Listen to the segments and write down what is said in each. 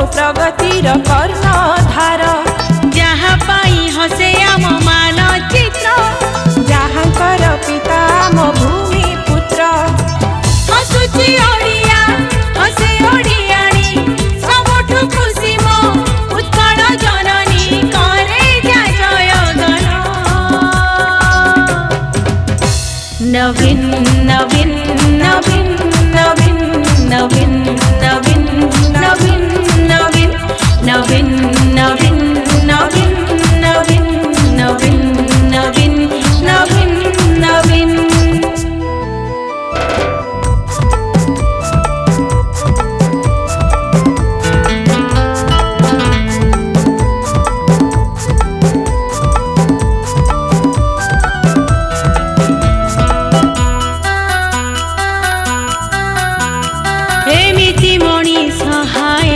प्रगतिर कर्णधार जहाँ पाई हसे आम मानचित्र जहाँकर पिता आम भूमि पुत्र हसुची ओडिया हसे ओडियाणी सबठु खुशी मो उत्कल जननी करे जा जयगान नवीन नवीन नवीन नवीन नवीन नवीन नवीन नवीन नवीन नवीन नवीन नवीन नवीन नवीन नवीन नवीन एमिति मणिष हाय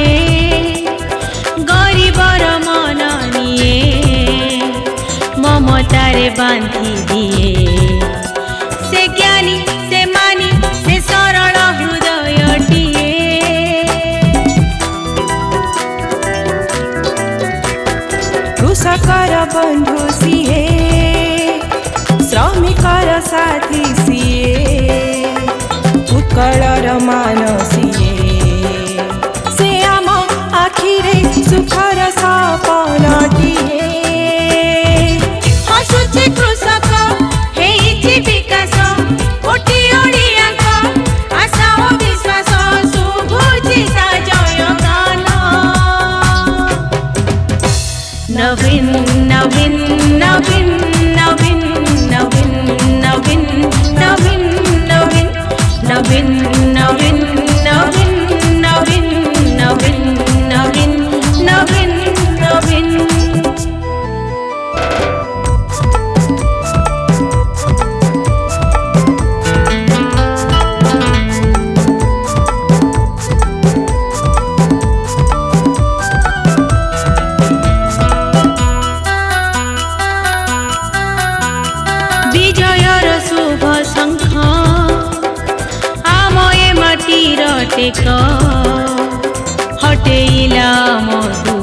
गरीबर मन निये ममतारे बांधी दिए से ज्ञानी से मानी से सरल हृदयटिए कृषकर बंधु सिए श्रमिकर साथी सिए उत्कलर मानसिए से आम आखिरे सुखर सपनटिए हसुचे कृषक हेइछि विकास कोटि ओडियाक आशा ओ विश्वास शुभुछि ता जयगान नवीन नवीन नवीन नवीन नवीन नवीन नवीन नवीन नवीन नवीन नवीन नवीन नवीन नवीन नवीन नवीन विजयर शुभ शंख आम ए माटीर टेक हटेइला मधु